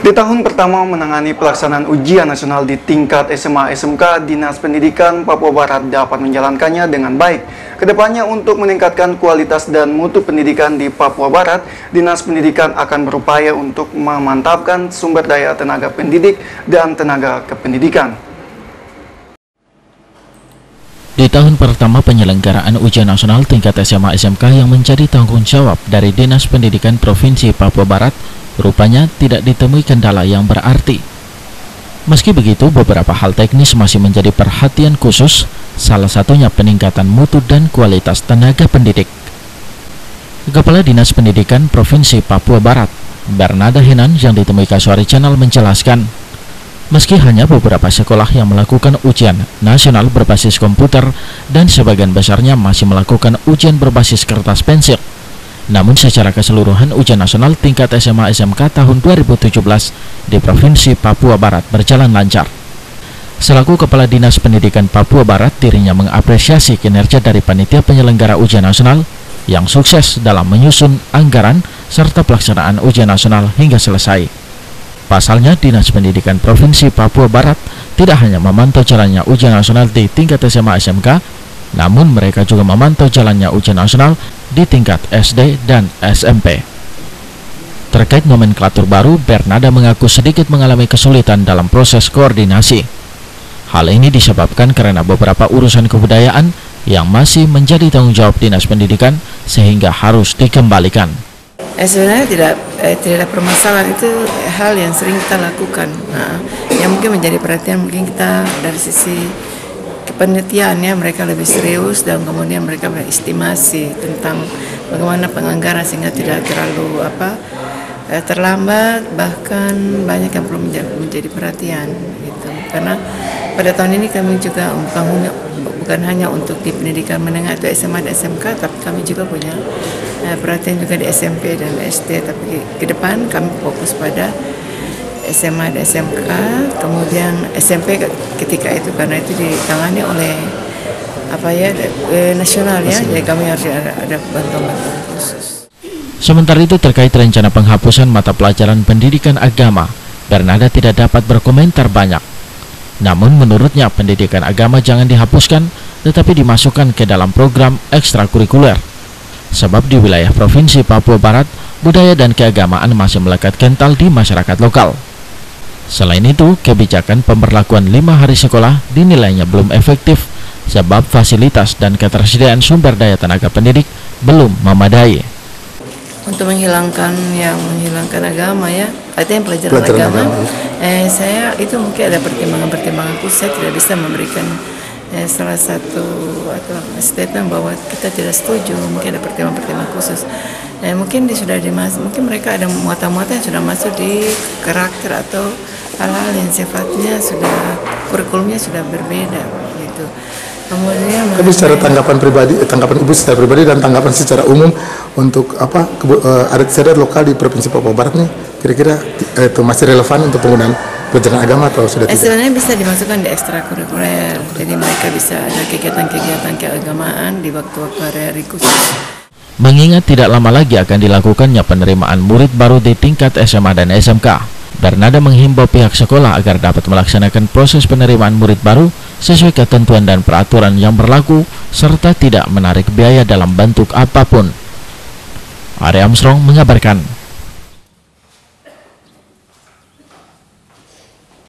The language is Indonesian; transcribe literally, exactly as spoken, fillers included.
Di tahun pertama menangani pelaksanaan ujian nasional di tingkat S M A S M K, Dinas Pendidikan Papua Barat dapat menjalankannya dengan baik. Kedepannya untuk meningkatkan kualitas dan mutu pendidikan di Papua Barat, Dinas Pendidikan akan berupaya untuk memantapkan sumber daya tenaga pendidik dan tenaga kependidikan. Di tahun pertama penyelenggaraan ujian nasional tingkat S M A S M K yang menjadi tanggung jawab dari Dinas Pendidikan Provinsi Papua Barat, rupanya tidak ditemui kendala yang berarti. Meski begitu, beberapa hal teknis masih menjadi perhatian khusus, salah satunya peningkatan mutu dan kualitas tenaga pendidik. Kepala Dinas Pendidikan Provinsi Papua Barat, Bernada Henan, yang ditemui Kasuari Channel menjelaskan, meski hanya beberapa sekolah yang melakukan ujian nasional berbasis komputer dan sebagian besarnya masih melakukan ujian berbasis kertas pensil, namun secara keseluruhan ujian nasional tingkat S M A S M K tahun dua ribu tujuh belas di Provinsi Papua Barat berjalan lancar. Selaku Kepala Dinas Pendidikan Papua Barat, dirinya mengapresiasi kinerja dari panitia penyelenggara ujian nasional yang sukses dalam menyusun anggaran serta pelaksanaan ujian nasional hingga selesai. Pasalnya, Dinas Pendidikan Provinsi Papua Barat tidak hanya memantau jalannya ujian nasional di tingkat S M A S M K, namun mereka juga memantau jalannya ujian nasional di tingkat S D dan S M P. Terkait nomenklatur baru, Bernada mengaku sedikit mengalami kesulitan dalam proses koordinasi. Hal ini disebabkan karena beberapa urusan kebudayaan yang masih menjadi tanggung jawab Dinas Pendidikan sehingga harus dikembalikan. Eh, sebenarnya tidak eh, tidak ada permasalahan, itu hal yang sering kita lakukan. Nah, yang mungkin menjadi perhatian mungkin kita dari sisi kepenelitiannya mereka lebih serius dan kemudian mereka berestimasi tentang bagaimana penganggaran sehingga tidak terlalu apa eh, terlambat, bahkan banyak yang perlu menjadi, menjadi perhatian gitu. Karena pada tahun ini kami juga bukan, bukan hanya untuk di pendidikan menengah atau S M A dan S M K, tapi kami juga punya eh, perhatian juga di S M P dan S D. Tapi ke depan kami fokus pada S M A dan S M K, kemudian S M P ketika itu karena itu ditangani oleh apa ya e, nasional ya, jadi kami harus ada, ada bantuan-bantuan khusus. Sementara itu, terkait rencana penghapusan mata pelajaran pendidikan agama, Bernada tidak dapat berkomentar banyak. Namun menurutnya pendidikan agama jangan dihapuskan, tetapi dimasukkan ke dalam program ekstrakurikuler. Sebab di wilayah Provinsi Papua Barat, budaya dan keagamaan masih melekat kental di masyarakat lokal. Selain itu, kebijakan pemberlakuan lima hari sekolah dinilainya belum efektif sebab fasilitas dan ketersediaan sumber daya tenaga pendidik belum memadai. Untuk menghilangkan yang menghilangkan agama ya, artinya pelajaran, pelajaran agama, agama. Eh, saya itu mungkin ada pertimbangan-pertimbangan khusus. Saya tidak bisa memberikan eh, salah satu atau statement bahwa kita tidak setuju. Mungkin ada pertimbangan-pertimbangan khusus. Eh, mungkin di, sudah dimas, mungkin mereka ada muatan-muatan yang sudah masuk di karakter atau hal-hal yang sifatnya sudah kurikulumnya sudah berbeda gitu. Kemudian tapi secara tanggapan pribadi, eh, tanggapan ibu secara pribadi dan tanggapan secara umum untuk apa uh, adat istiadat lokal di Provinsi Papua Barat nih, kira-kira eh, itu masih relevan untuk penggunaan pelajaran agama atau sudah eh, tidak? Sebenarnya bisa dimasukkan di ekstrakurikuler, jadi mereka bisa ada kegiatan-kegiatan keagamaan di waktu-waktu hari-hari khusus. Mengingat tidak lama lagi akan dilakukannya penerimaan murid baru di tingkat S M A dan S M K, Bernada menghimbau pihak sekolah agar dapat melaksanakan proses penerimaan murid baru sesuai ketentuan dan peraturan yang berlaku serta tidak menarik biaya dalam bentuk apapun. Ari Armstrong mengabarkan.